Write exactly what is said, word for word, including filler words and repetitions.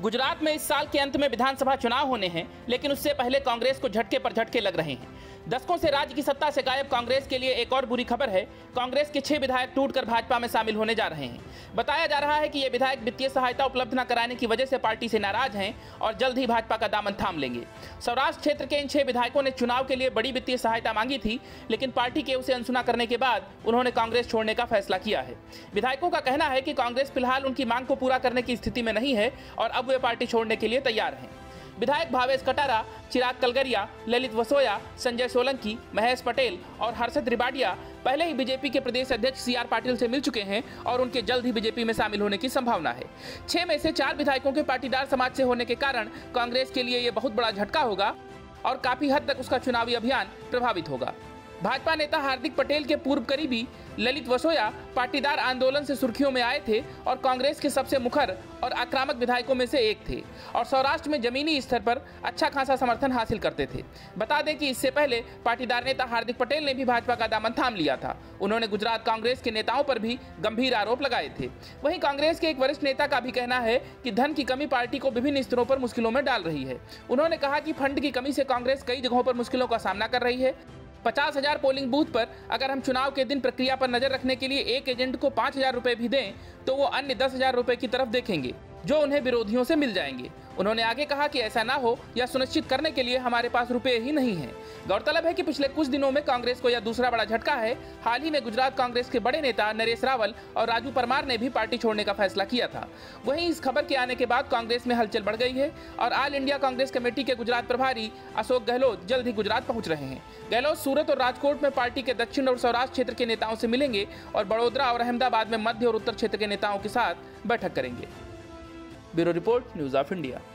गुजरात में इस साल के अंत में विधानसभा चुनाव होने हैं, लेकिन उससे पहले कांग्रेस को झटके पर झटके लग रहे हैं। दशकों से राज्य की सत्ता से गायब कांग्रेस के लिए एक और बुरी खबर है। कांग्रेस के छह विधायक टूटकर भाजपा में शामिल होने जा रहे हैं। बताया जा रहा है कि ये विधायक वित्तीय सहायता उपलब्ध न कराने की वजह से पार्टी से नाराज हैं और जल्द ही भाजपा का दामन थाम लेंगे। सौराष्ट्र क्षेत्र के इन छह विधायकों ने चुनाव के लिए बड़ी वित्तीय सहायता मांगी थी, लेकिन पार्टी के उसे अनसुना करने के बाद उन्होंने कांग्रेस छोड़ने का फैसला किया है। विधायकों का कहना है कि कांग्रेस फिलहाल उनकी मांग को पूरा करने की स्थिति में नहीं है और अब वे पार्टी छोड़ने के लिए तैयार हैं। विधायक भावेश कटारा, चिराग कलगरिया, ललित वसोया, संजय सोलंकी, महेश पटेल और हर्षद रिबाडिया पहले ही बीजेपी के प्रदेश अध्यक्ष सी आर पाटिल से मिल चुके हैं और उनके जल्द ही बीजेपी में शामिल होने की संभावना है। छह में से चार विधायकों के पाटीदार समाज से होने के कारण कांग्रेस के लिए यह बहुत बड़ा झटका होगा और काफी हद तक उसका चुनावी अभियान प्रभावित होगा। भाजपा नेता हार्दिक पटेल के पूर्व करीबी ललित वसोया पाटीदार आंदोलन से सुर्खियों में आए थे और कांग्रेस के सबसे मुखर और आक्रामक विधायकों में से एक थे और सौराष्ट्र में जमीनी स्तर पर अच्छा खासा समर्थन हासिल करते थे। बता दें कि इससे पहले पाटीदार नेता हार्दिक पटेल ने भी भाजपा का दामन थाम लिया था। उन्होंने गुजरात कांग्रेस के नेताओं पर भी गंभीर आरोप लगाए थे। वहीं कांग्रेस के एक वरिष्ठ नेता का भी कहना है कि धन की कमी पार्टी को विभिन्न स्तरों पर मुश्किलों में डाल रही है। उन्होंने कहा कि फंड की कमी से कांग्रेस कई जगहों पर मुश्किलों का सामना कर रही है। पचास हजार पोलिंग बूथ पर अगर हम चुनाव के दिन प्रक्रिया पर नजर रखने के लिए एक एजेंट को पाँच हजार रुपए भी दें तो वो अन्य दस हजार रुपए की तरफ देखेंगे जो उन्हें विरोधियों से मिल जाएंगे। उन्होंने आगे कहा कि ऐसा ना हो या सुनिश्चित करने के लिए हमारे पास रुपए ही नहीं हैं। गौरतलब है कि पिछले कुछ दिनों में कांग्रेस को यह दूसरा बड़ा झटका है। हाल ही में गुजरात कांग्रेस के बड़े नेता नरेश रावल और राजू परमार ने भी पार्टी छोड़ने का फैसला किया था। वहीं इस खबर के आने के बाद कांग्रेस में हलचल बढ़ गई है और ऑल इंडिया कांग्रेस कमेटी के गुजरात प्रभारी अशोक गहलोत जल्द ही गुजरात पहुंच रहे हैं। गहलोत सूरत और राजकोट में पार्टी के दक्षिण और सौराष्ट्र क्षेत्र के नेताओं से मिलेंगे और बड़ोदरा और अहमदाबाद में मध्य और उत्तर क्षेत्र के नेताओं के साथ बैठक करेंगे। Bureau report, news of India.